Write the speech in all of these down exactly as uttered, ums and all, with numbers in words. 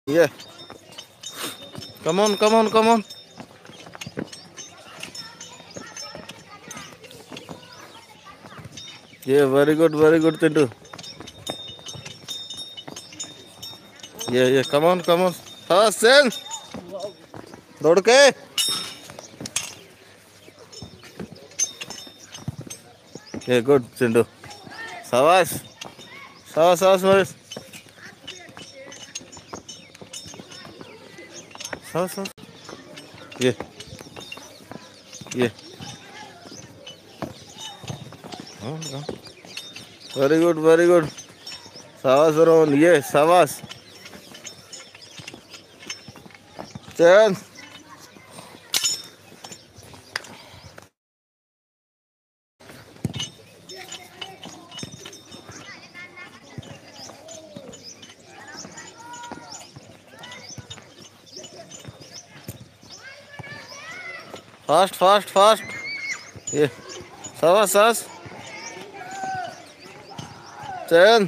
Yeah, come on, come on, come on. Yeah, very good, very good, Tintu. Yeah, yeah, come on, come on. Fast, Sen. दौड़ के ये good Chintu शाबाश शाबाश शाबाश महेश शाबाश शाबाश ये ये वेरी गुड वेरी गुड शाबाश रोहन ये शाबाश चैन फास्ट फास्ट फास्ट ये शाबाश शाबाश चैन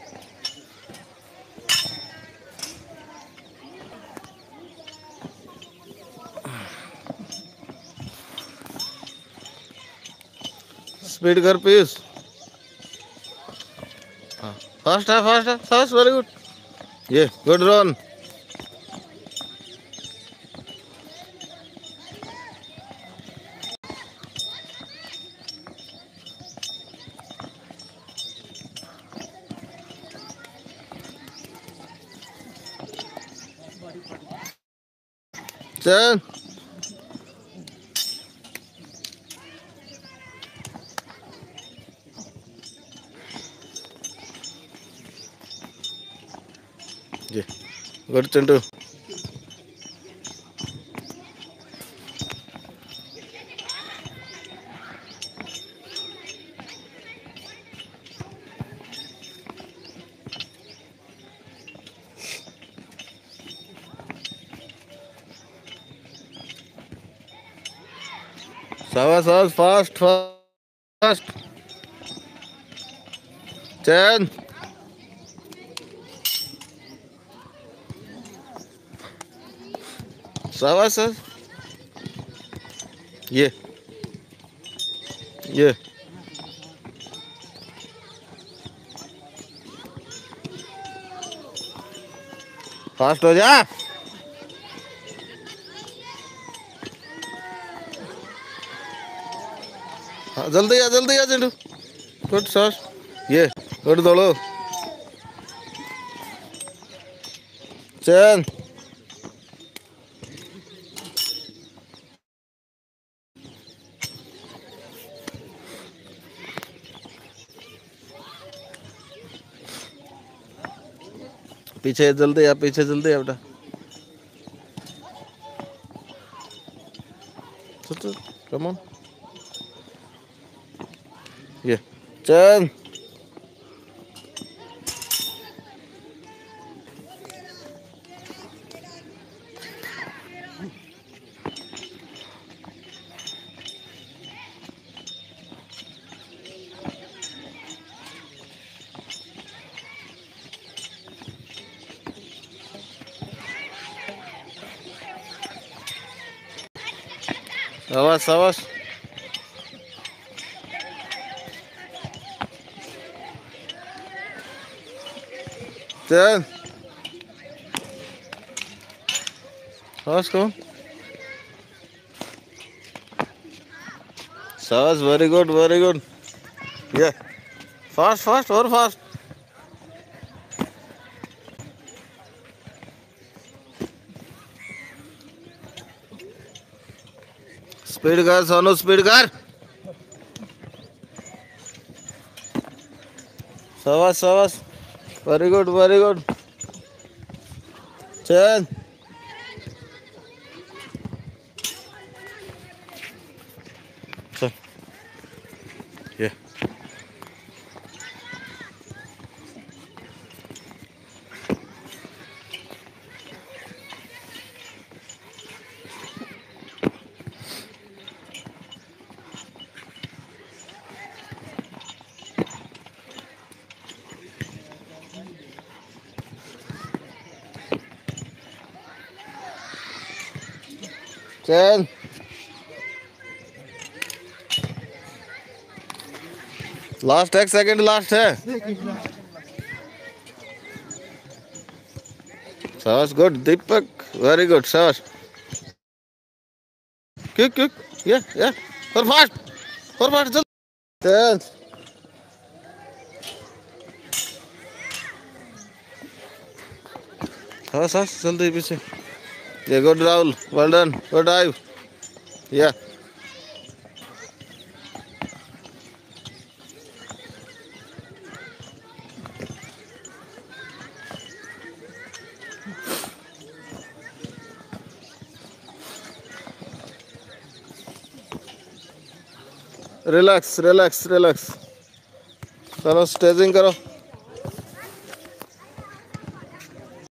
स्पीड कर पीस फास्ट है फास्ट है शाबाश वेरी गुड ये गुड रन चैन ये गुड चिंटू शाबाश शाबाश फास्ट फास्ट चैन शाबाश सर ये ये फास्ट हो जा हाँ जल्दी आ जल्दी आ चिंटू गुड शॉट ये गुड दौड़ो चैन पीछे जल्दी आ पीछे जल्दी आ बेटा चल कम ऑन ये चल शाबाश शाबाश चल शाबाश कौन शाबाश वेरी गुड वेरी गुड ये फास्ट फास्ट और फास्ट स्पीड कर सोनू स्पीड कर शाबाश शाबाश वेरी गुड वेरी गुड चल चल ये चल लास्ट एक सेकंड लास्ट है। शाबाश गुड दीपक वेरी गुड शाबाश क्विक क्विक ये ये और फास्ट और फास्ट चल चल शाबाश शाबाश जल्दी पीछे ये good Rahul well done good dive या रिलैक्स रिलैक्स रिलैक्स चलो स्टेजिंग करो।